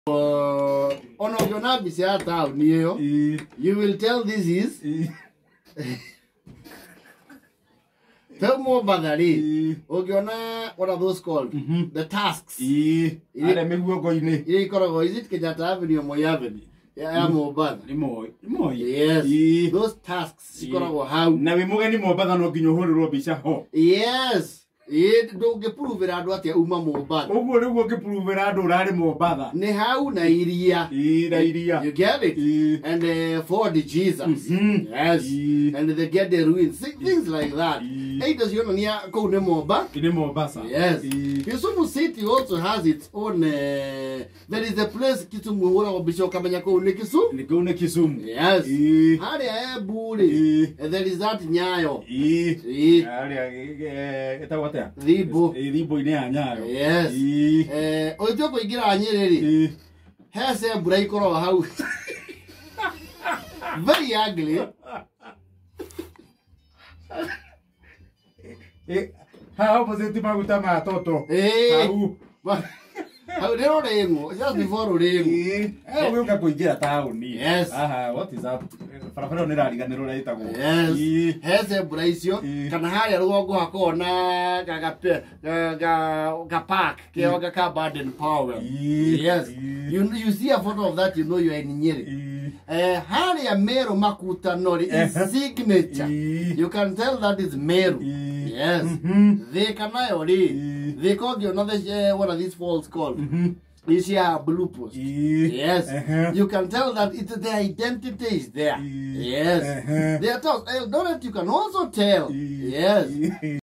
Ono yona bisi ata uniyo. You will tell this is. Tell more about that. Ogiona, what are those called? The tasks. Are miguongo-ini. Is it Kenyatta Avenue or Moi Avenue? Yeah, Mombasa. Yes. Those tasks. How? Na we mugeni Mombasa no nginya ahurirwo mbica ho. Yes. Don't get prove it. I do at Uma Mombasa. Oguo niguo ngipuruvira andu urari Mombasa. Ne how na iria. You get it? And for the Jesus. Yes. And they get the ruins. Things like that. Hey, does you know near go to Mombasa? In Mombasa. Yes. Kisumu City also has its own. There is a place Kisumu or Bishop Kabanyako Nikisu. Nikune Kisumu. Yes. Haria Buri. And there is that Nyayo. Eta what? Ribo. Ribo ine anyayo. Yes. Ojo ko igira anyereri. Has a break or house. Very ugly. How was it maguta ma toto? How they don't know just before they we'll go to town. Yes. What is that? Yes. Has a bracio. Can hire logo hakona park. Keoga Baden Power. Yes. You see a photo of that, you know you are in Nyeri. Hari a Meru Makuta Nori is signature. You can tell that is Meru. Yes. They can they call you another what are these falls called? You see our blue post. Yes. You can tell that their identity is there. Yes. They are told. Eldoret, you can also tell. Yes.